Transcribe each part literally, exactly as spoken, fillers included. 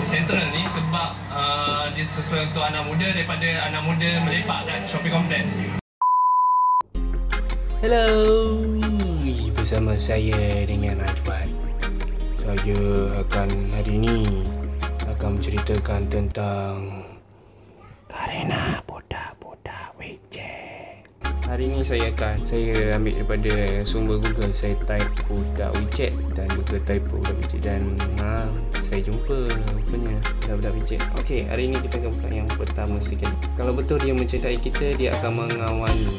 sentral ni sebab uh, dia sesuai untuk anak muda daripada anak muda melepak kat shopping complex. Hello, bersama saya dengan Ajwan. Saya akan hari ini akan menceritakan tentang Karena Budak-Budak WeChat. Hari ini saya akan saya ambil daripada sumber Google. Saya type budak WeChat dan Google type budak WeChat dan ha, saya jumpa punya budak-budak WeChat. Okey, hari ini kita akan pula yang pertama sekali. Kalau betul dia mencintai kita, dia akan mengawani.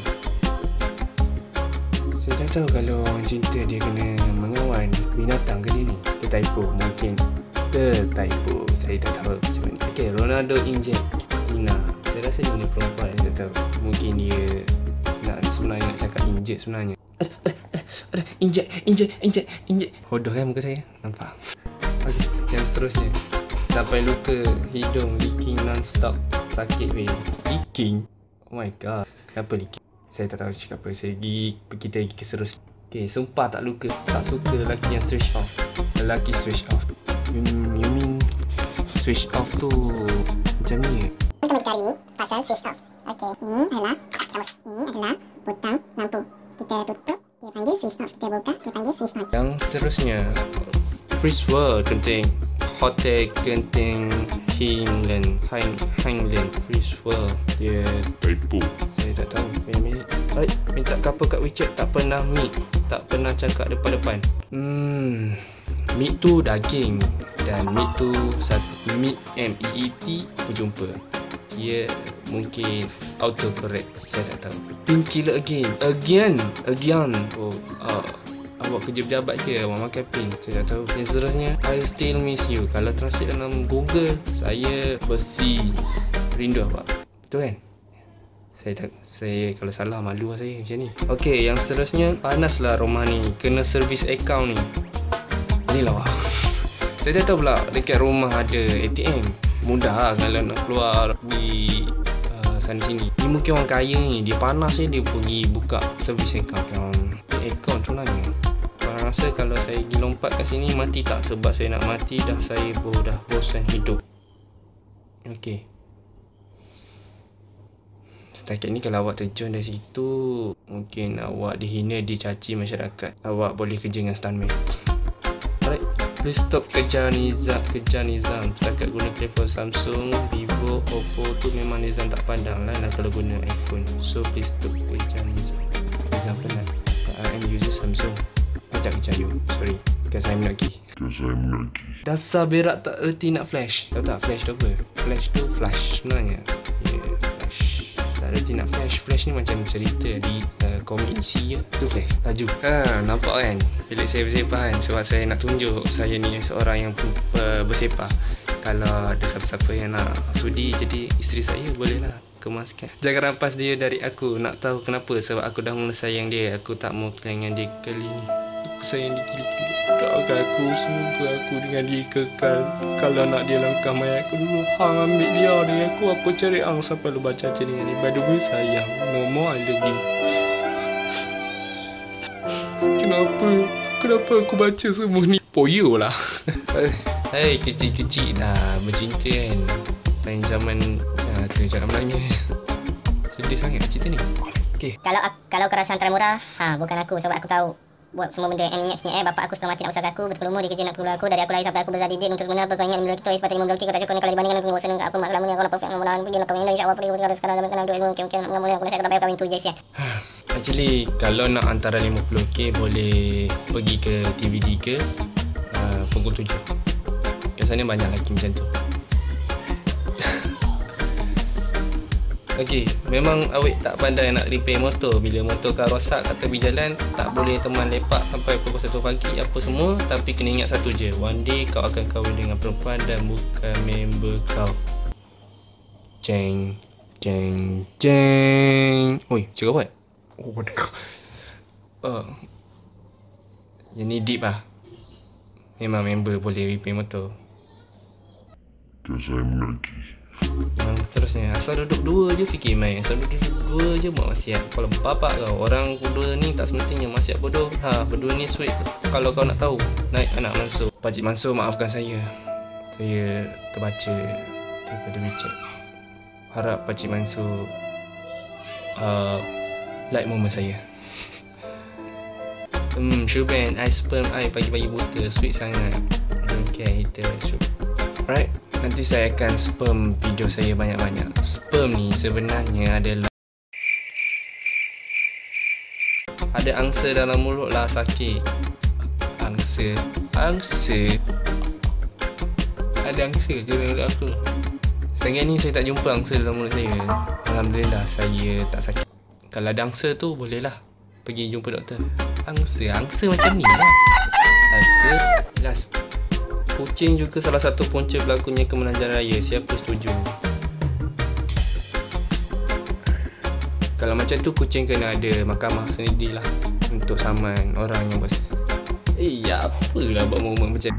Saya tak tahu kalau orang cinta dia kena mengawan binatang ke dia ni. Dia typo, mungkin ke typo. Saya tak tahu macam mana. Okey, Ronaldo inject Ina. Saya rasa dia ni perempuan. Saya tak tahu. Mungkin dia nak sebenarnya nak cakap inject sebenarnya. Ada, ada, ada, ada. Inject, inject, inject, inject. Hodoh kan muka saya? Nampak? Okey, yang seterusnya. Sampai luka hidung leaking non-stop. Sakit weh. Leaking? Oh my god. Kenapa leaking? Saya tak tahu cakap apa. Saya pergi, kita pergi ke seterusnya. Okay, sumpah tak luka. Tak suka lelaki yang switch off. Lelaki switch off. You, you mean switch off tu macam ni? Kita kali ni pasal switch off. Okey, ini adalah kamus. Ini adalah butang lampu. Kita tutup, dia panggil switch off. Kita buka, dia panggil switch on. Yang seterusnya, freeze word genting. Hotel genting Hinglen Hang Hanglen freeze word. Dia typo. Saya tak tahu. Minit. Baik, minta couple kat WeChat tak pernah meet, tak pernah cakap depan-depan. Hmm, meet tu daging dan meet tu satu meet M E E T berjumpa. Dia mungkin auto correct. Saya tak tahu. Pin killer again. Again. Again. Oh, uh, awak kerja pejabat ke? Awak makan pin? Saya tak tahu. Yang seterusnya, I still miss you. Kalau translate dalam Google, saya bersih rindu awak. Betul kan? Saya tak, saya kalau salah malu lah saya macam ni. Okey, yang seterusnya, panaslah rumah ni. Kena service account ni. Inilah wah. Saya tak tahu pula dekat rumah ada A T M. Mudah lah kalau nak keluar di uh, sana sini. Ni mungkin orang kaya ni, dia panas je dia pergi buka service account. Account sebenarnya. Korang rasa kalau saya pergi lompat kat sini mati tak? Sebab saya nak mati dah, saya pun dah bosan hidup. Okey. Setakat ni kalau awak terjun dari situ, mungkin awak dihina, dicaci masyarakat. Awak boleh kerja dengan stuntman. Alright, please stop kejar Nizam, kejar Nizam. Setakat guna telefon Samsung, Vivo, Oppo tu memang Nizam tak pandang lah kalau guna iPhone. So please stop kejar Nizam. Nizam penat. I am user Samsung. I tak kejar you, sorry. Because I'm not key. Because I'm not key. Dasar berak tak reti nak flash. Tahu tak flash tu apa? Flash tu flash sebenarnya. Yeah, flash. Tak reti nak flash. Flash ni macam cerita di uh, komik E C je. Tu flash. Laju. Ha, nampak kan? Bilik saya bersepah kan? Sebab saya nak tunjuk saya ni seorang yang uh, bersepah. Kalau ada siapa-siapa yang nak sudi jadi isteri saya, bolehlah kemaskan. Jangan rampas dia dari aku. Nak tahu kenapa? Sebab aku dah mula sayang dia. Aku tak mau kehilangan dia kali ni. Aku sayang dia gila-gila. Doakan aku, semoga aku dengan dia kekal. Kalau nak dia langkah mayat aku dulu, hang ambil dia dari aku. Aku cari hang sampai lu baca cerita dengan dia. By the way, sayang, Momo, I love you. Kenapa? Kenapa aku baca semua ni? Poyo lah. Hai, kecil-kecil dah bercinta kan. Lain zaman tu cakap Melayu. Sedih sangat cerita ni. Okey. Kalau kalau kau rasa antara murah, ha, bukan aku sebab aku tahu buat semua benda yang ingat-ingat eh bapak aku sebelum mati nak usahakan aku betul umur dia kerja nak keluar aku dari aku lahir sampai aku besar didik untuk mana apa kau ingat benda kita sepatutnya memblokir kau tak cukup kalau dibandingkan dengan bosan enggak apa masalah ni aku nak perfect mula pergi nak kahwin insya-Allah pergi kalau sekarang dalam kenal dua mungkin mungkin nak mula aku rasa tak payah kahwin tu je sia. Actually kalau nak antara lima puluh K boleh pergi ke T V D ke uh, pukul tujuh. Biasanya banyak lagi macam tu. Okey, memang awak tak pandai nak repair motor. Bila motor kau rosak kat tepi jalan, tak boleh teman lepak sampai pukul satu pagi apa semua. Tapi kena ingat satu je, one day kau akan kahwin dengan perempuan dan bukan member kau. Jeng, jeng, jeng. Oi, cakap apa? Oh, what the god. Oh. Yang ni deep lah. Memang member boleh repair motor. Terus I'm lagi. Yang seterusnya, asal duduk dua je fikir main. Asal duduk dua je buat maksiat. Kalau bapak kau, orang berdua ni tak semestinya maksiat bodoh. Ha, berdua ni sweet. Kalau kau nak tahu, naik anak Mansur. Pakcik Mansur, maafkan saya. saya terbaca daripada WeChat. Harap Pakcik Mansur uh, like moment saya. Hmm, Syuban, I sperm I pagi-pagi buta, sweet sangat. I don't care, hater, Syub. Alright, nanti saya akan sperm video saya banyak-banyak. Sperm ni sebenarnya adalah ada angsa dalam mulut lah, sakit. Angsa, angsa. Ada angsa ke dalam mulut aku? Sehingga ni saya tak jumpa angsa dalam mulut saya. Alhamdulillah saya tak sakit. Kalau ada angsa tu bolehlah pergi jumpa doktor. Angsa, angsa macam ni lah. Angsa, jelas. Kucing juga salah satu punca berlakunya kemenangan raya. Siapa setuju? Kalau macam tu kucing kena ada mahkamah sendiri lah untuk saman orang yang buat. Eh, ya apalah buat momen macam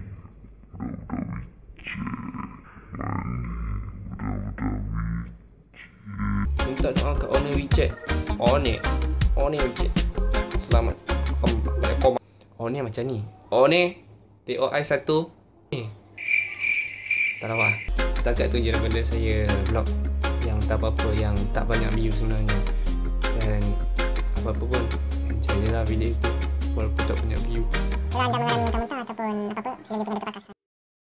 minta doa kat owner WeChat. Owner Owner WeChat. Selamat Assalamualaikum. Owner macam ni. Owner T O I satu ni. Tak tahu lah. Setakat tu je daripada saya vlog yang tak apa-apa, yang tak banyak view sebenarnya. Dan apa-apa pun enjoy je lah video tu walaupun tak banyak view. Kalau anda mengalami muntah-muntah ataupun apa-apa, sila je pergi doktor pakas.